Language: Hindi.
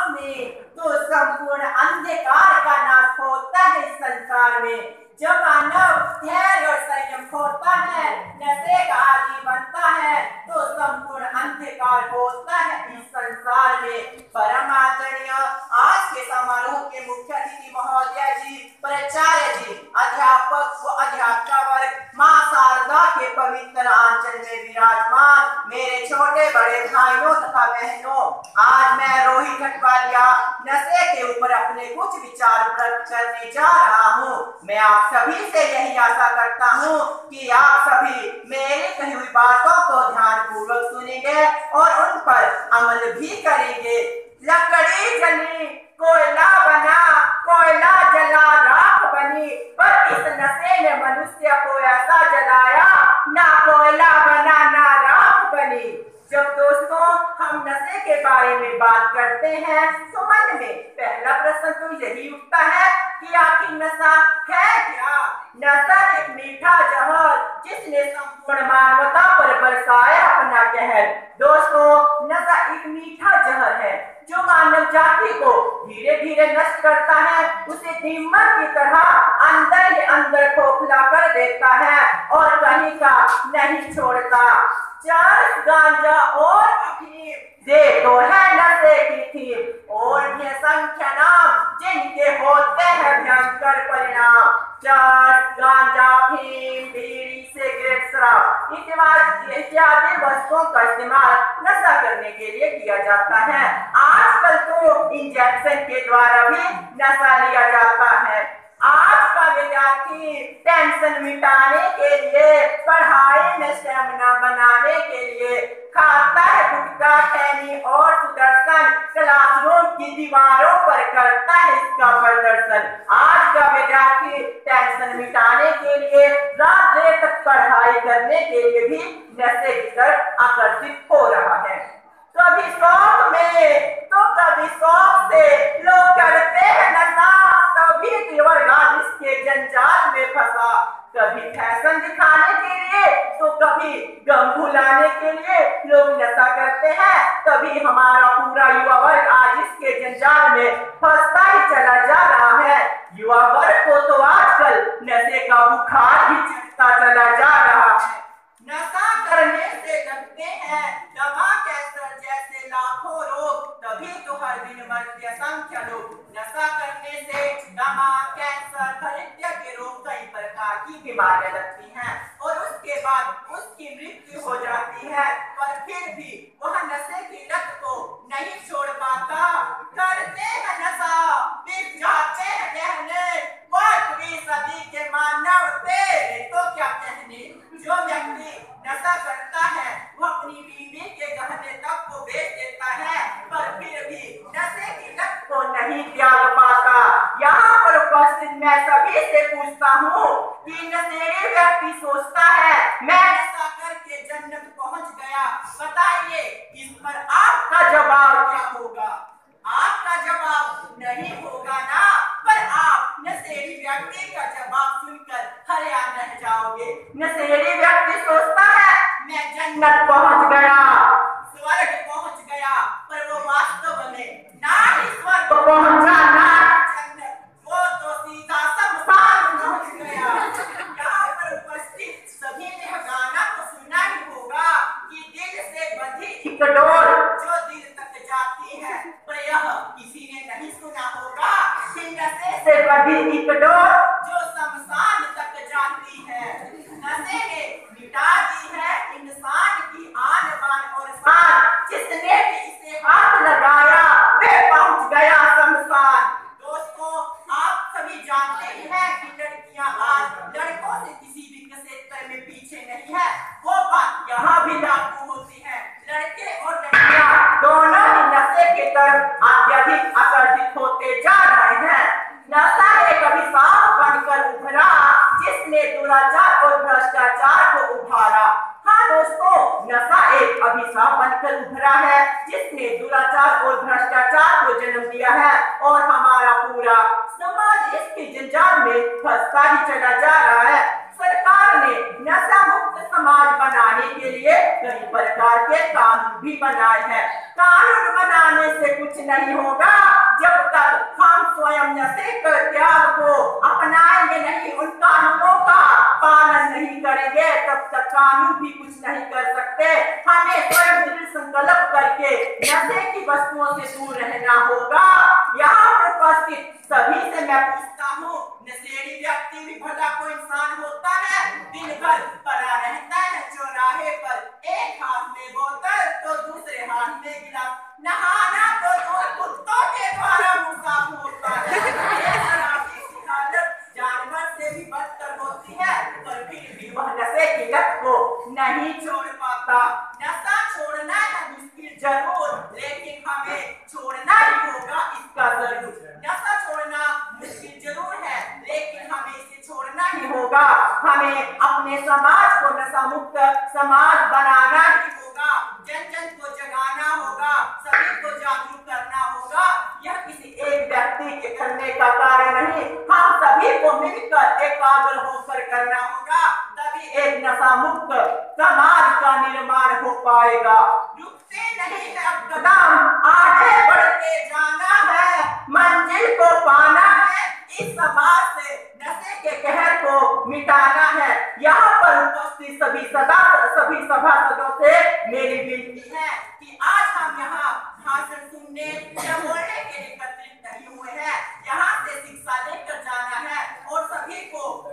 में तो संपूर्ण अंधकार का नाश होता है इस संसार में। जब मानव धैर्य और संयम खोता है, नशे का आदी बनता है, तो संपूर्ण अंधकार होता है इस संसार में। परम आदरणीय आज के समारोह के मुख्य अतिथि महोदय जी, प्राचार्य जी, अध्यापक व अध्यापिका वर्ग, मां शारदा के पवित्र आंचल में विराजमान मेरे छोटे बड़े भाइयों तथा बहनों, आज मैं रोहित हटवालिया नशे के ऊपर अपने कुछ विचार प्रकट करने जा रहा हूँ। मैं आप सभी से यही आशा करता हूँ कि आप सभी मेरी कही हुई बातों को ध्यान पूर्वक सुनेंगे और उन पर अमल भी करेंगे। लकड़ी जली कोयला बना, कोयला जला राख बनी, पर इस नशे ने मनुष्य को ऐसा जलाया, ना कोयला बना ना राख बनी। जब दोस्तों हम नशे के बारे में बात करते हैं तो मन में पहला प्रश्न तो यही उठता है कि आखिर नशा है क्या? नशा एक मीठा जहर जिसने संपूर्ण मानवता पर बरसाया अपना कहर। दोस्तों, नशा एक मीठा जहर है जो मानव जाति को धीरे धीरे नष्ट करता है, उसे दीमक की तरह अंदर ही अंदर खोखला कर देता है और कहीं का नहीं छोड़ता। चरस, गांजा और अफीम ये तो है नशे की थीम, और भी असंख्य नाम जिनके होते हैं भयंकर परिणाम। चरस, गांजा, अफीम, बीड़ी, सिगरेट, शराब इत्यादि वस्तुओं का इस्तेमाल नशा करने के लिए किया जाता है। आजकल तो इंजेक्शन के द्वारा भी नशा लिया जाता है। आज का विद्यार्थी टेंशन मिटाने के लिए, पढ़ाई में स्टेमिना बनाने के लिए खाता है गुटखा, खैनी और सुदर्शन, क्लासरूम की दीवारों पर करता है इसका प्रदर्शन। आज का विद्यार्थी टेंशन मिटाने के लिए, रात देर तक पढ़ाई करने के लिए भी नशे की तरफ आकर्षित हो रहा है। कभी शौक में तो कभी शौक से लोग करते हैं नशा, तभी दिवरगाद इसके जंजाल में फंसा। कभी फैशन दिखाने के लिए तो कभी गम भुलाने के लिए लोग नशा करते हैं, तभी हमारा पूरा युवा वर्ग आज इसके जंजाल में फंसता ही चला जा रहा है। युवा वर्ग को तो आजकल नशे का बुखार ही चढ़ता चला जा रहा है। नशा करने से लगते हैं दमा, कैंसर जैसे लाखों रोग, तभी तो हर दिन मरते असंख्य लोग। नशा करने से दमा, कैंसर, हृदय के रोग, कई प्रकार की बीमारियां लगती हैं और उसके बाद उसकी मृत्यु हो जाती है, पर फिर भी वह नशे की लत को नहीं छोड़ पाता। करते हैं नशा, बिक जाते हैं गहने, 21वीं सदी के मानव तेरे तो क्या कहने। जो व्यक्ति नशा करता है वह अपनी बीवी के गहने तक को बेच देता है, पर फिर भी नशे की लत को नहीं त्याग पाता। यहाँ पर उपस्थित मैं सभी से पूछता हूँ कि नशेड़ी व्यक्ति सोचता है मैं नशा करके जन्नत पहुँच गया, बताइए इस पर आपका जवाब क्या होगा? आपका जवाब नहीं होगा ना, पर आप नशेड़ी व्यक्ति का जवाब सुनकर हैरान रह जाओगे। नशेड़ी व्यक्ति सोचता है मैं जन्नत पहुंच गया, स्वर्ग पहुंच गया, पर वो वास्तव में ना ही स्वर्ग पहुंचा ना जन्नत, वो तो सीधा शमशान पहुंच गया। यहाँ पर उपस्थित सभी ने गाना तो सुना ही होगा कि दिल से बंधी एक डोर जो दिल तक जाती है, पर यह किसी ने नहीं सुना होगा कि नशे से बंधी एक डोर जो शमशान तक जाती है। नशे ने मिटा दी है इंसान की आन बान और शान, जिसने भी इसे हाथ लगाया वे पहुंच गया शमशान। दोस्तों, आप सभी जानते ही हैं कि लड़कियां आज लड़कों से किसी भी क्षेत्र में पीछे नहीं है। वो बात यहाँ भी लागू होती है। लड़के और लड़कियां दोनों ही नशे की तरफ अत्यधिक आकर्षित होते जा रहे हैं। नशा एक अभिशाप बनकर उभरा जिसने दुराचार और भ्रष्टाचार को उभारा। हाँ दोस्तों, नशा एक अभिशाप बनकर उभरा है जिसने दुराचार और भ्रष्टाचार को जन्म दिया है और हमारा पूरा समाज इसके जंजाल में फंसता ही चला जा रहा है। सरकार ने नशा मुक्त समाज बनाने के लिए कई प्रकार के कानून भी बनाए हैं। कानून बनाने से कुछ नहीं होगा जब तक हम स्वयं नशे के त्याग को अपनाएंगे नहीं, उन कानूनों का पालन नहीं करेंगे, तब तक कानून भी कुछ नहीं कर सकते। हमें स्वयं दृढ़ संकल्प करके नशे की वस्तुओं से दूर रहना होगा। यहाँ पर उपस्थित सभी से मैं पूछता हूँ, नशेड़ी व्यक्ति भी भला कोई इंसान होता है? दिन भर पड़ा रहता है चौराहे पर, एक हाथ में बोतल तो दूसरे हाथ में गिलास, नहाना तो कुत्तों के द्वारा मुसाफ होता है। ये शराबी की हालत जानवर से भी बदतर होती है, पर फिर भी वह नशे की लत को नहीं छोड़ पाता। नशा छोड़ना है मुश्किल जरूर, लेकिन हमें छोड़ना ही होगा इसका जरूर। नशा छोड़ना मुश्किल जरूर है, लेकिन हमें इसे छोड़ना ही होगा। हमें अपने समाज को नशा मुक्त समाज बनाना ही होगा, जन जन को जगाना होगा, सभी को जागरूक करना होगा। यह किसी एक व्यक्ति के करने का कार्य नहीं, हम सभी को मिलकर एकाग्र होकर करना होगा, तभी एक नशा मुक्त समाज का निर्माण हो पाएगा। रुकते नहीं है अब कदम, आगे बढ़ते जाना है, मंजिल को पाना है, इस समाज से नशे के कहर को मिटाना है। यहाँ पर उपस्थित सभी सभासदों से मेरी विनती है कि आज हम यहाँ भाषण सुनने या बोलने के लिए एकत्रित नहीं हुए हैं, यहाँ से शिक्षा लेकर जाना है और सभी को